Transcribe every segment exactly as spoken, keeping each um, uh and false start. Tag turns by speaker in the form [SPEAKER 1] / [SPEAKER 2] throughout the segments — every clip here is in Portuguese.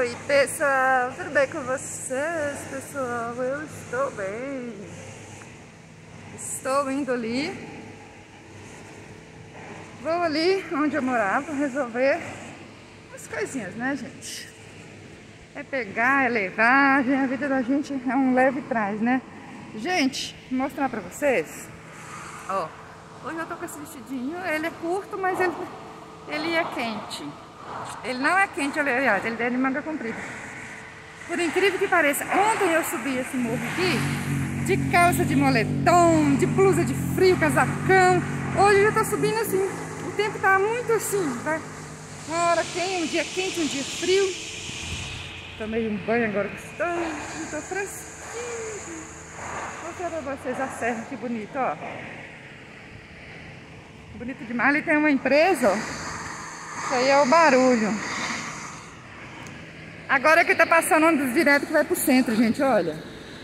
[SPEAKER 1] Oi pessoal, tudo bem com vocês, pessoal? Eu estou bem. Estou indo ali. Vou ali onde eu morava resolver as coisinhas, né, gente? É pegar, é levar. A vida da gente é um leve e traz, né? Gente, vou mostrar pra vocês. Ó, hoje eu tô com esse vestidinho. Ele é curto, mas ele, ele é quente. Ele não é quente, aliás, ele é de manga comprida. Por incrível que pareça, ontem eu subi esse morro aqui de calça de moletom, de blusa de frio, casacão. Hoje eu já tô subindo assim. O tempo tá muito assim, vai. Uma hora quente, um dia quente, um dia frio. Tomei um banho agora que estou, estou fresquinho. Vou mostrar pra vocês a serra, que bonito, ó. Bonito demais. Ali tem uma empresa, ó. Isso aí é o barulho. Agora que tá passando ônibus direto que vai pro centro, gente, olha.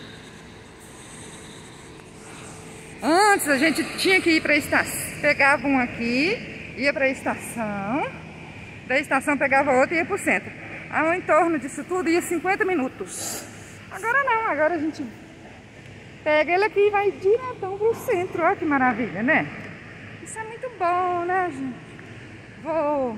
[SPEAKER 1] Antes a gente tinha que ir pra estação. Pegava um aqui, ia pra estação. Da estação pegava outro e ia pro centro. Ao entorno disso tudo ia cinquenta minutos. Agora não, agora a gente pega ele aqui e vai diretão pro centro. Olha que maravilha, né? Isso é muito bom, né, gente? Vou...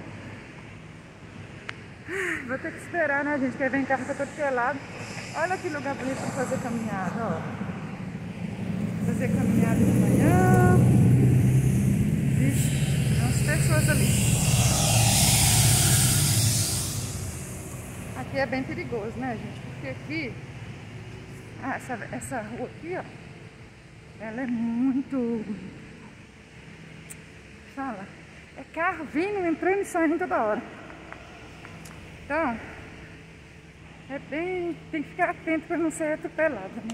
[SPEAKER 1] Vou ter que esperar, né, gente? Porque vem carro que eu tô pelado. Olha que lugar bonito pra fazer caminhada, ó. Fazer caminhada de manhã. Vixe, tem umas pessoas ali. Aqui é bem perigoso, né, gente? Porque aqui... Ah, essa, essa rua aqui, ó. Ela é muito... Fala... É carro vindo, entrando e saindo toda hora. Então, é bem... Tem que ficar atento para não ser atropelado, né?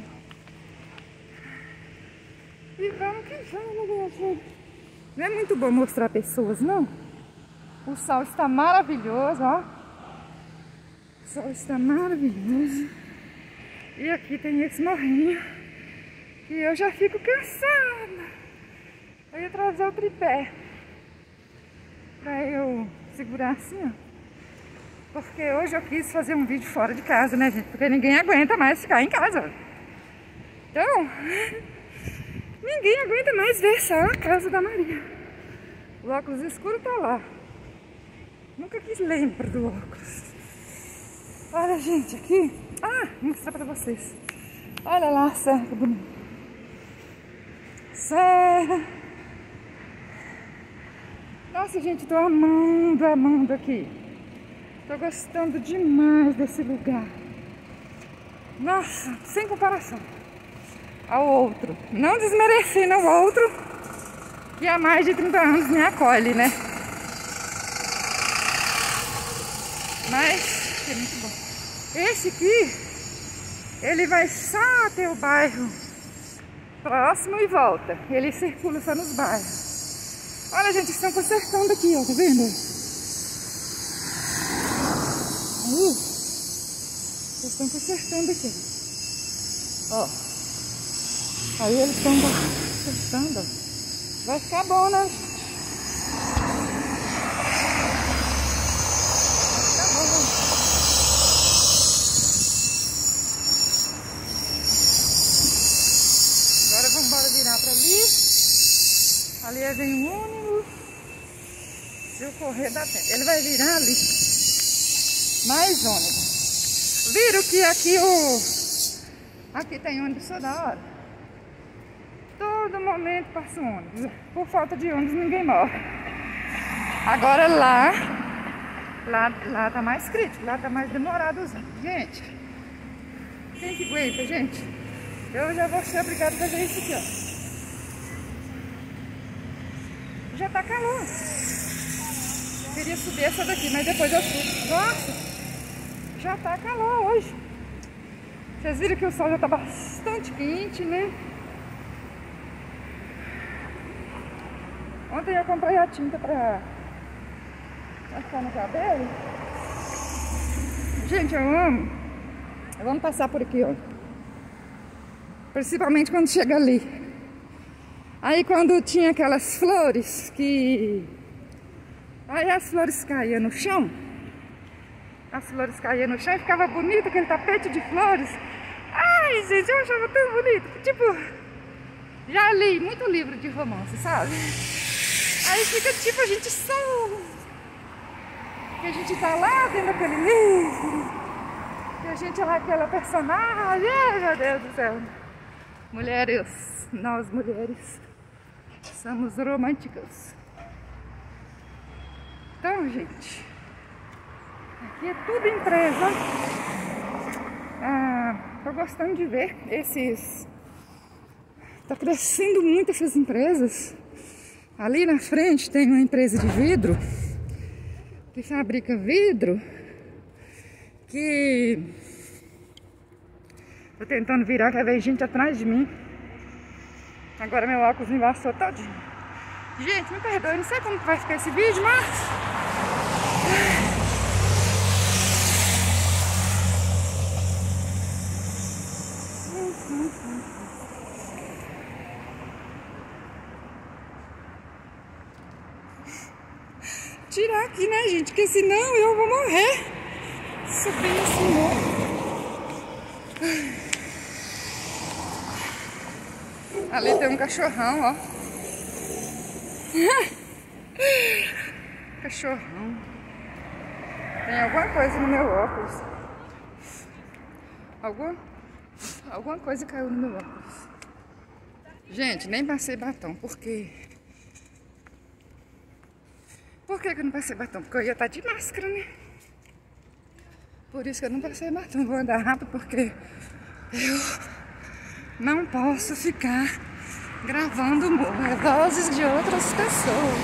[SPEAKER 1] E vamos que vamos, minha gente. Não é muito bom mostrar pessoas, não? O sol está maravilhoso, ó. O sol está maravilhoso. E aqui tem esse morrinho. E eu já fico cansada. Eu ia trazer o tripé pra eu segurar assim, ó. Porque hoje eu quis fazer um vídeo fora de casa, né, gente? Porque ninguém aguenta mais ficar em casa. Então, ninguém aguenta mais ver só a casa da Maria. O óculos escuro tá lá. Nunca quis lembrar do óculos. Olha, gente, aqui. Ah, vou mostrar pra vocês. Olha lá a serra, que bonita. Serra. Nossa, gente, tô amando, amando aqui. Tô gostando demais desse lugar. Nossa, sem comparação ao outro. Não desmerecendo o outro, que há mais de trinta anos me acolhe, né? Mas é muito bom. Esse aqui, ele vai só até o bairro próximo e volta. Ele circula só nos bairros. Olha, gente, estão consertando aqui, ó, tá vendo? Aí, eles estão consertando aqui. Ó. Aí eles estão consertando, ó. Vai ficar bom, né? Tá bom. Agora vamos embora virar pra ali. Ali vem um ônibus. Se eu correr dá tempo. Ele vai virar ali. Mais ônibus. Viram que aqui o... Aqui tem ônibus toda hora. Todo momento passa um ônibus. Por falta de ônibus ninguém morre. Agora lá... Lá, lá tá mais crítico. Lá tá mais demorado usar. Gente, quem que aguenta, gente? Eu já vou ser obrigado a fazer isso aqui, ó. Já tá calor. Queria subir essa daqui, mas depois eu subo. Nossa! Já tá calor hoje. Vocês viram que o sol já tá bastante quente, né? Ontem eu comprei a tinta pra, pra ficar no cabelo. Gente, eu amo. Vamos passar por aqui, ó. Principalmente quando chega ali. Aí quando tinha aquelas flores que... Aí as flores caíam no chão. as flores caíam no chão e ficava bonito aquele tapete de flores. Ai, gente, eu achava tão bonito. Tipo, já li muito livro de romance, sabe? Aí fica tipo a gente só... que a gente tá lá dentro daquele livro, que a gente é lá aquela personagem. Ai, meu Deus do céu. Mulheres, nós mulheres, somos românticas. Então, gente, aqui é tudo empresa. Ah, tô gostando de ver esses... Tá crescendo muito essas empresas. Ali na frente tem uma empresa de vidro, que fabrica vidro, que... Tô tentando virar, quer ver gente atrás de mim. Agora meu óculos embaçou todinho. Gente, me perdoe, não sei como vai ficar esse vídeo, mas... tirar aqui, né, gente? Porque senão eu vou morrer subindo esse morro. Ali tem um cachorrão, ó. Cachorrão. Tem alguma coisa no meu óculos. Alguma, alguma coisa caiu no meu óculos. Gente, nem passei batom, porque... Por que que eu não passei batom? Porque eu ia estar de máscara, né? Por isso que eu não passei batom. Vou andar rápido porque eu não posso ficar gravando vozes de outras pessoas.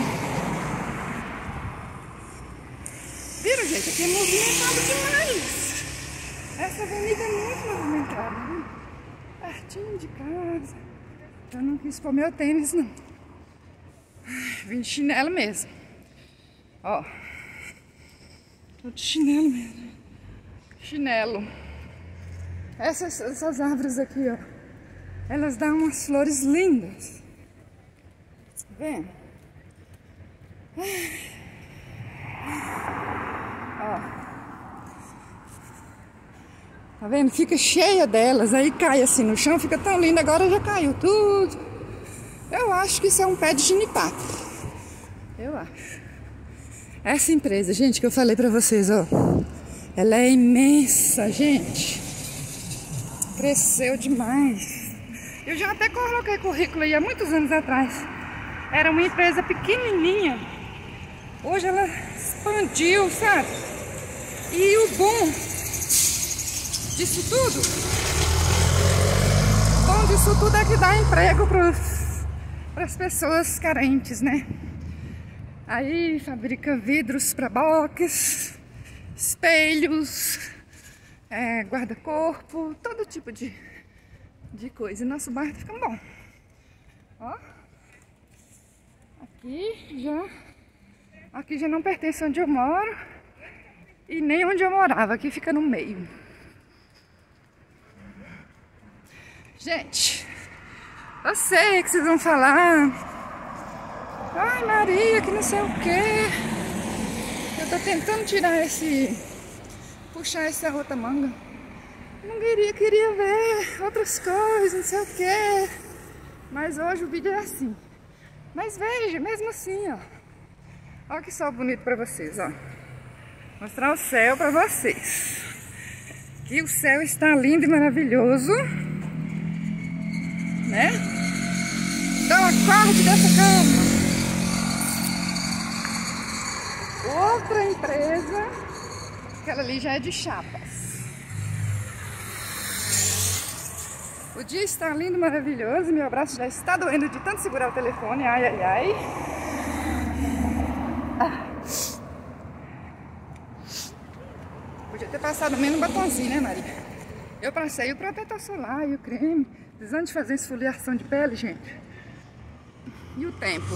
[SPEAKER 1] Viram, gente? Aqui é movimentado demais. Essa avenida é muito movimentada, né? Pertinho de casa. Eu não quis pôr meu tênis, não. Vim de chinelo mesmo. Ó, tô de chinelo mesmo. Chinelo. Essas, essas árvores aqui, ó, elas dão umas flores lindas. Tá vendo? Ó. Tá vendo? Fica cheia delas. Aí cai assim no chão, fica tão lindo. Agora já caiu tudo. Eu acho que isso é um pé de jenipapo. Eu acho. Essa empresa, gente, que eu falei pra vocês, ó, ela é imensa, gente. Cresceu demais. Eu já até coloquei currículo aí há muitos anos atrás. Era uma empresa pequenininha. Hoje ela expandiu, sabe? E o bom disso tudo, o bom disso tudo é que dá emprego para as pessoas carentes, né? Aí fabrica vidros para box, espelhos, é, guarda-corpo, todo tipo de, de coisa. E nosso bairro fica bom. Ó, aqui já, aqui já não pertence onde eu moro e nem onde eu morava. Aqui fica no meio. Gente, eu sei que vocês vão falar... Ai, Maria, que não sei o que. Eu tô tentando tirar esse... Puxar essa outra manga. Não queria, queria ver outras coisas, não sei o que. Mas hoje o vídeo é assim. Mas veja, mesmo assim, ó. Olha que sol bonito pra vocês, ó. Mostrar o céu pra vocês. Que o céu está lindo e maravilhoso. Né? Então acorde dessa cama. Outra empresa, aquela ali já é de chapas. O dia está lindo, maravilhoso. Meu braço já está doendo de tanto segurar o telefone. Ai, ai, ai. Ah. Podia ter passado menos batonzinho, né, Maria? Eu passei o protetor solar e o creme. Precisando de fazer esfoliação de pele, gente. E o tempo?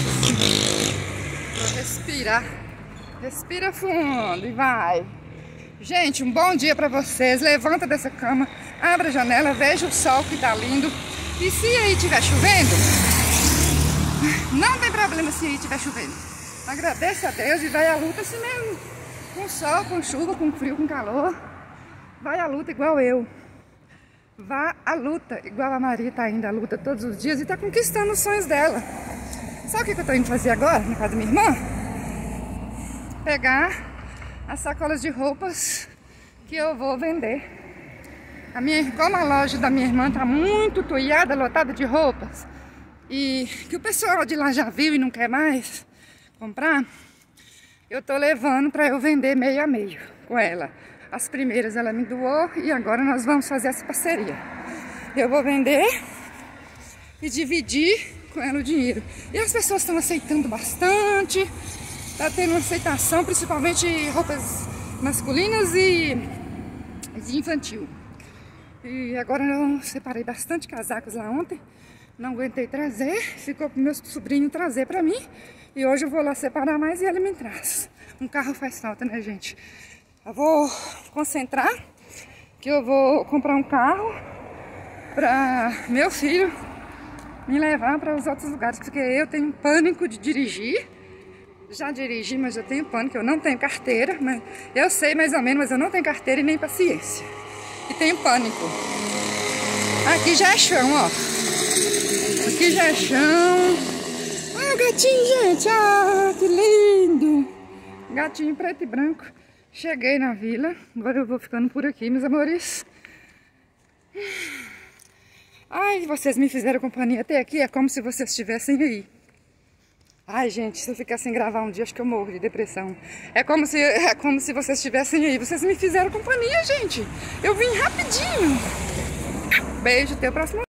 [SPEAKER 1] Respira. Respira fundo e vai. Gente, um bom dia pra vocês. Levanta dessa cama, abre a janela, veja o sol que tá lindo. E se aí estiver chovendo, não tem problema se aí estiver chovendo. Agradeça a Deus e vai à luta assim mesmo. Com sol, com chuva, com frio, com calor. Vai à luta igual eu. Vá à luta, igual a Maria tá indo à luta todos os dias e tá conquistando os sonhos dela. Sabe o que eu tô indo fazer agora, na casa da minha irmã? Pegar as sacolas de roupas que eu vou vender. A minha, como a loja da minha irmã tá muito tuiada, lotada de roupas, e que o pessoal de lá já viu e não quer mais comprar, eu tô levando para eu vender meio a meio com ela. As primeiras ela me doou e agora nós vamos fazer essa parceria. Eu vou vender e dividir com ela o dinheiro. E as pessoas estão aceitando bastante. Tá tendo uma aceitação, principalmente roupas masculinas e de infantil. E agora eu separei bastante casacos lá ontem. Não aguentei trazer, ficou pro meu sobrinho trazer pra mim. E hoje eu vou lá separar mais e ele me traz. Um carro faz falta, né, gente? Eu vou concentrar que eu vou comprar um carro pra meu filho me levar para os outros lugares, porque eu tenho pânico de dirigir. Já dirigi, mas eu tenho pânico, eu não tenho carteira, mas eu sei mais ou menos, mas eu não tenho carteira e nem paciência. E tenho pânico. Aqui já é chão, ó. Aqui já é chão. Ah, o gatinho, gente, ah, que lindo. Gatinho preto e branco. Cheguei na vila, agora eu vou ficando por aqui, meus amores. Ai, vocês me fizeram companhia até aqui, é como se vocês estivessem aí. Ai, gente, se eu ficar sem gravar um dia, acho que eu morro de depressão. É como se, é como se vocês estivessem aí. Vocês me fizeram companhia, gente. Eu vim rapidinho. Beijo, até o próximo.